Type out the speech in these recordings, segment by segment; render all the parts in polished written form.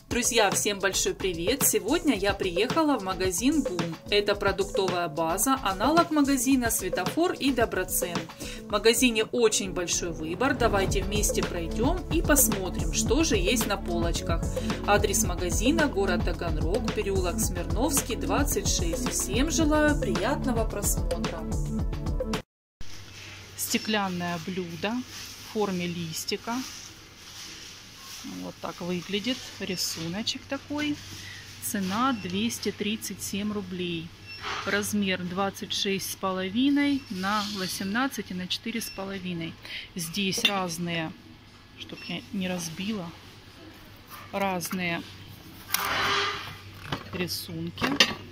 Друзья, всем большой привет! Сегодня я приехала в магазин Бум. Это продуктовая база, аналог магазина Светофор и Доброцен. В магазине очень большой выбор. Давайте вместе пройдем и посмотрим, что же есть на полочках. Адрес магазина: город Таганрог, переулок Смирновский, 26. Всем желаю приятного просмотра. Стеклянное блюдо в форме листика. Вот так выглядит, рисуночек такой. Цена 237 рублей. Размер 26,5 на 18 и на 4,5. Здесь разные, чтоб я не разбила, разные рисунки.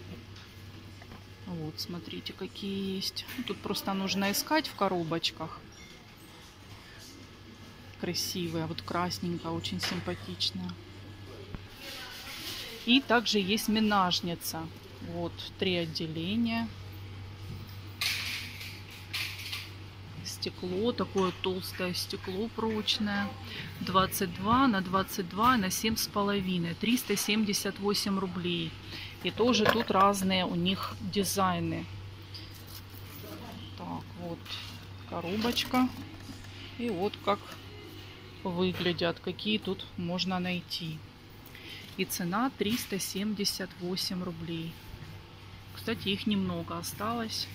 Вот, смотрите, какие есть. Тут просто нужно искать в коробочках. Красивая, вот красненькая, очень симпатичная. И также есть менажница. Вот 3 отделения. Стекло, такое толстое стекло прочное. 22 на 22 на 7,5. 378 рублей. И тоже тут разные у них дизайны. Так, вот коробочка. И вот как выглядят, какие тут можно найти. И цена 378 рублей. Кстати, их немного осталось.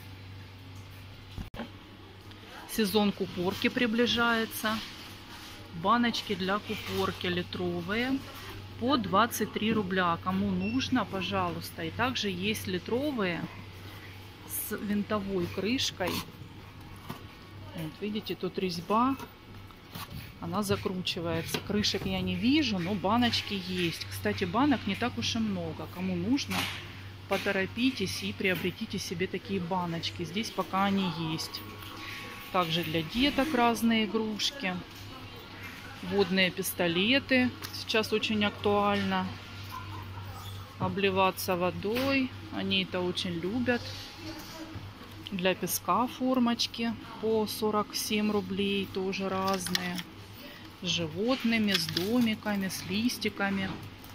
Сезон купорки приближается. Баночки для купорки литровые по 23 рубля. Кому нужно, пожалуйста. И также есть литровые с винтовой крышкой. Вот, видите, тут резьба. Она закручивается. Крышек я не вижу, но баночки есть. Кстати, банок не так уж и много. Кому нужно, поторопитесь и приобретите себе такие баночки. Здесь пока они есть. Также для деток разные игрушки. Водные пистолеты. Сейчас очень актуально обливаться водой. Они это очень любят. Для песка формочки по 47 рублей. Тоже разные. С животными, с домиками, с листиками.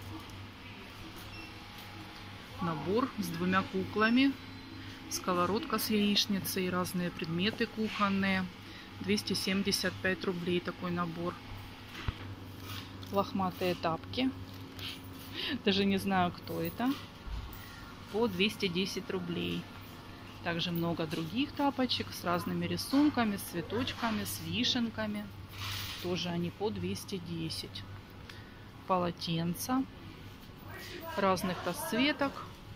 Набор с 2 куклами. Сковородка с яичницей. Разные предметы кухонные. 275 рублей такой набор. Лохматые тапки. Даже не знаю, кто это. По 210 рублей. Также много других тапочек с разными рисунками, с цветочками, с вишенками. Тоже они по 210. Полотенца разных расцветок.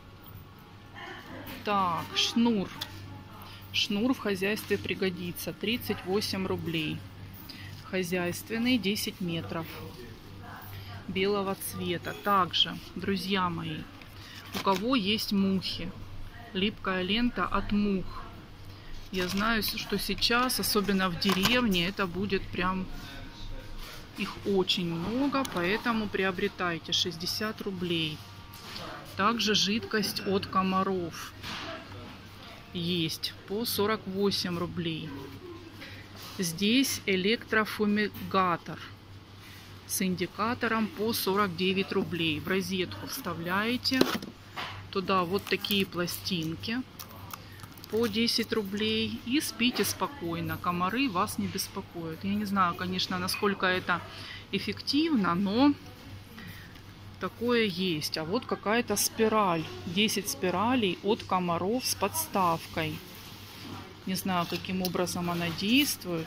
Так, шнур. Шнур в хозяйстве пригодится. 38 рублей. Хозяйственный, 10 метров. Белого цвета. Также, друзья мои, у кого есть мухи, липкая лента от мух. Я знаю, что сейчас, особенно в деревне, это будет прям... Их очень много, поэтому приобретайте. 60 рублей. Также жидкость от комаров есть по 48 рублей. Здесь электрофумигатор с индикатором по 49 рублей. В розетку вставляете. Туда вот такие пластинки по 10 рублей. И спите спокойно. Комары вас не беспокоят. Я не знаю, конечно, насколько это эффективно, но такое есть. А вот какая-то спираль. 10 спиралей от комаров с подставкой. Не знаю, каким образом она действует.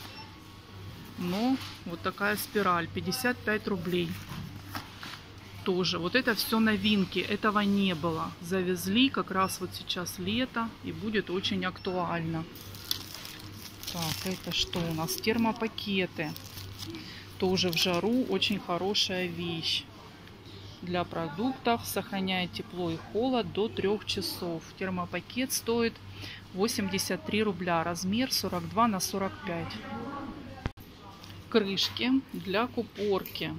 Но вот такая спираль. 55 рублей. Тоже. Вот это все новинки. Этого не было. Завезли как раз вот сейчас лето. И будет очень актуально. Так, это что у нас? Термопакеты. Тоже в жару очень хорошая вещь. Для продуктов. Сохраняет тепло и холод до 3 часов. Термопакет стоит 83 рубля. Размер 42 на 45. Крышки для купорки.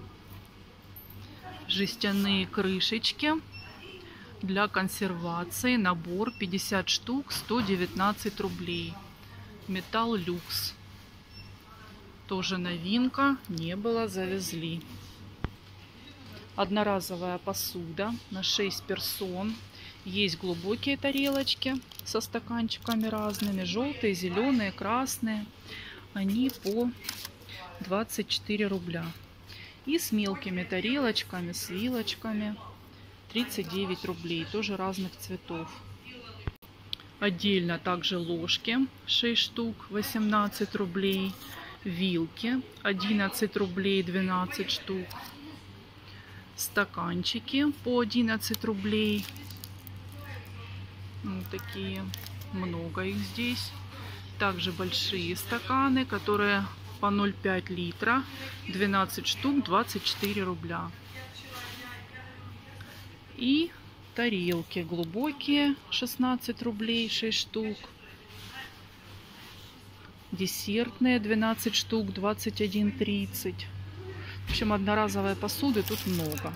Жестяные крышечки для консервации. Набор 50 штук, 119 рублей. Металл люкс. Тоже новинка. Не было, завезли. Одноразовая посуда на 6 персон. Есть глубокие тарелочки со стаканчиками разными. Желтые, зеленые, красные. Они по 24 рубля. И с мелкими тарелочками, с вилочками 39 рублей. Тоже разных цветов. Отдельно также ложки 6 штук, 18 рублей. Вилки 11 рублей, 12 штук. Стаканчики по 11 рублей. Вот такие. Много их здесь. Также большие стаканы, которые по 0,5 литра. 12 штук, 24 рубля. И тарелки глубокие, 16 рублей, 6 штук. Десертные 12 штук, 21,30. В общем, одноразовой посуды тут много.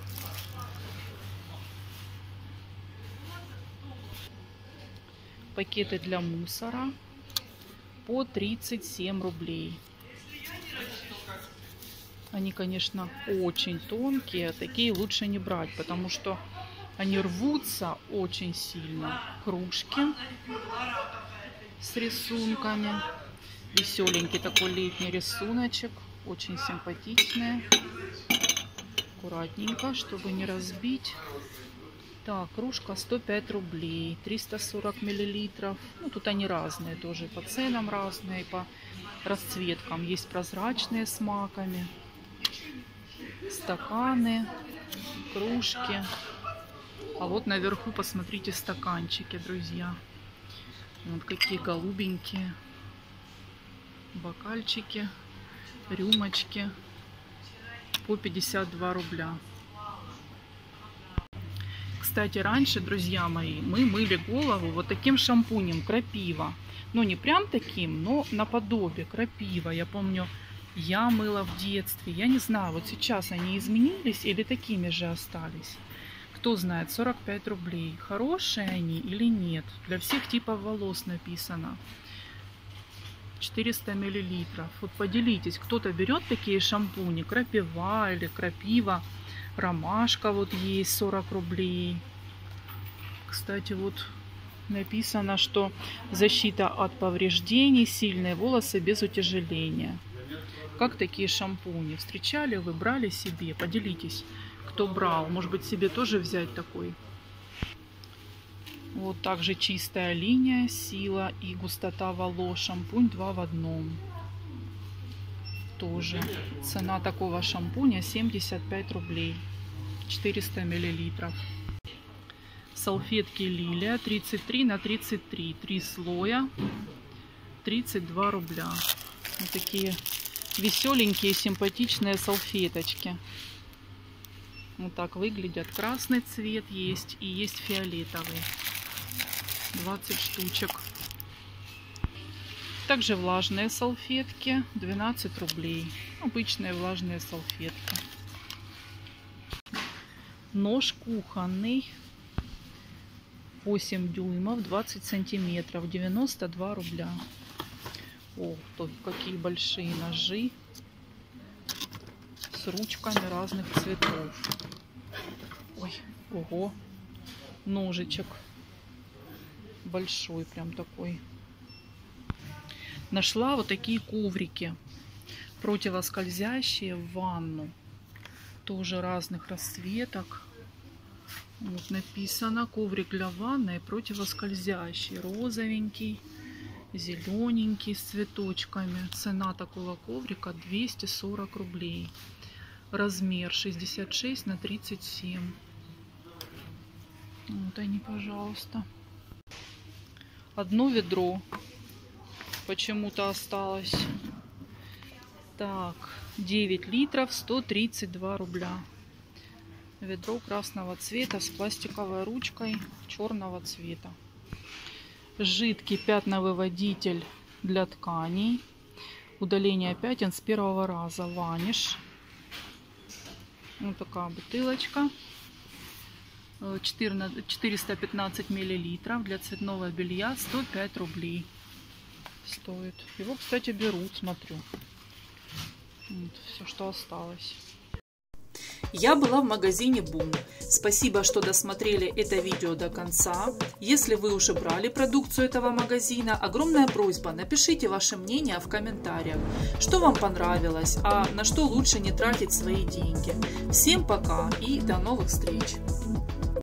Пакеты для мусора по 37 рублей. Они, конечно, очень тонкие. Такие лучше не брать, потому что они рвутся очень сильно. Кружки с рисунками. Веселенький такой летний рисуночек. Очень симпатичные. Аккуратненько, чтобы не разбить. Так, кружка 105 рублей. 340 миллилитров. Ну, тут они разные тоже. По ценам разные, по расцветкам. Есть прозрачные с маками. Стаканы, кружки. А вот наверху посмотрите стаканчики, друзья. Вот какие голубенькие. Бокальчики, рюмочки по 52 рубля. Кстати, раньше, друзья мои, мы мыли голову вот таким шампунем крапива. Ну, не прям таким, но наподобие крапива. Я помню, я мыла в детстве. Я не знаю, вот сейчас они изменились или такими же остались. Кто знает, 45 рублей. Хорошие они или нет? Для всех типов волос написано. 400 миллилитров. Вот поделитесь, кто-то берет такие шампуни, крапива или крапива, ромашка вот есть 40 рублей. Кстати, вот написано, что защита от повреждений, сильные волосы без утяжеления. Как такие шампуни? Встречали вы, брали себе? Поделитесь, кто брал. Может быть, себе тоже взять такой. Вот также чистая линия, сила и густота волос. Шампунь 2 в 1. Тоже цена такого шампуня 75 рублей. 400 миллилитров. Салфетки Лилия 33 на 33. 3 слоя. 32 рубля. Вот такие веселенькие, симпатичные салфеточки. Вот так выглядят. Красный цвет есть и есть фиолетовый. 20 штучек. Также влажные салфетки 12 рублей. Обычные влажные салфетки. Нож кухонный 8 дюймов 20 сантиметров 92 рубля. О, тут какие большие ножи с ручками разных цветов. Ой, ого, ножичек большой, прям такой. Нашла вот такие коврики противоскользящие в ванну. Тоже разных расцветок. Вот написано: коврик для ванны противоскользящий. Розовенький, зелененький с цветочками. Цена такого коврика 240 рублей. Размер 66 на 37. Вот они, пожалуйста. Одно ведро почему-то осталось. Так, 9 литров 132 рубля. Ведро красного цвета с пластиковой ручкой черного цвета. Жидкий пятновыводитель для тканей. Удаление пятен с первого раза. Ваниш. Вот такая бутылочка. 415 миллилитров. Для цветного белья 105 рублей стоит. Его, кстати, берут, смотрю. Вот все, что осталось. Я была в магазине Бум. Спасибо, что досмотрели это видео до конца. Если вы уже брали продукцию этого магазина, огромная просьба, напишите ваше мнение в комментариях, что вам понравилось, а на что лучше не тратить свои деньги. Всем пока и до новых встреч!